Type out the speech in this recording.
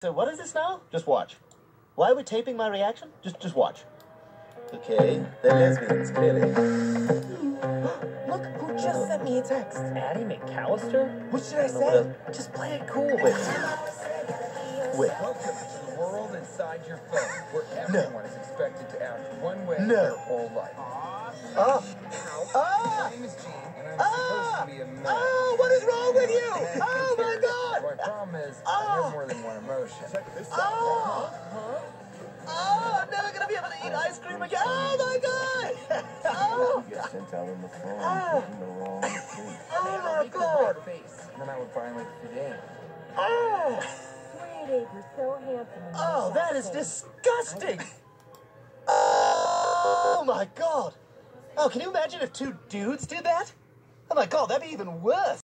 So what is this now? Just watch. Why are we taping my reaction? Just watch. Okay, they're lesbians, clearly. Look who just sent me a text. Addie McAllister? What should I say? Just play it cool. Wait. Welcome to the world inside your phone, where everyone is expected to act one way their whole life. My name is Gene, and I'm supposed to be a man. What is wrong with you? Oh my God! My problem is, I have more than one emotion. Check this out. I'm never gonna be able to eat ice cream again. Oh my God! You get sent out on the phone, in the wrong place. Oh my God! Face, and then I would finally fit in. Sweetie, you're so handsome. Oh, that is disgusting! Oh my God! Oh, can you imagine if two dudes did that? Oh my God, that'd be even worse.